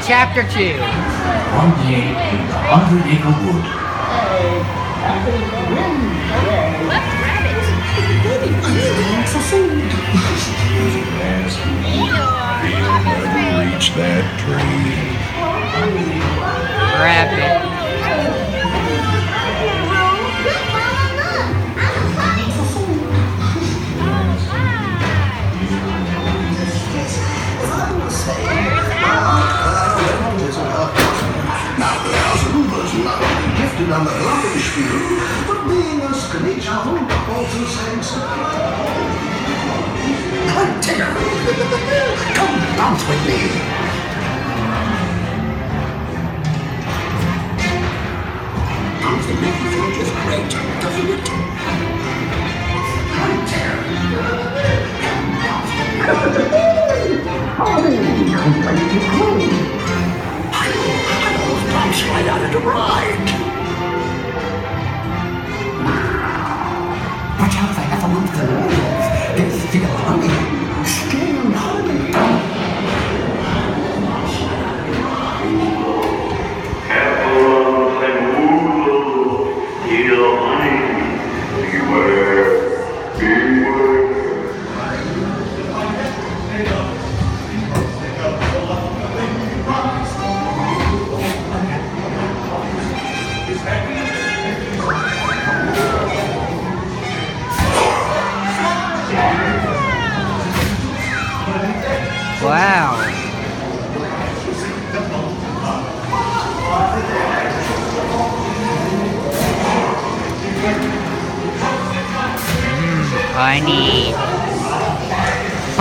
Chapter 2. One day in the 100-acre wood. What's rabbits? For food. He'll never reach that tree. Rabbit. Now, the Beelzebubas not only gifted on the Glockenspiel, but being a screech owl also sings. Hunter! Come bounce with me! Bounce the making feel just great, doesn't it? Hunter! Oh, come right to home. I almost bounced right out of the ride. Watch out for Evermont the wolves. They steal honey. Steal honey. Evermont and wolves steal honey. Beware, beware. Wow. Honey.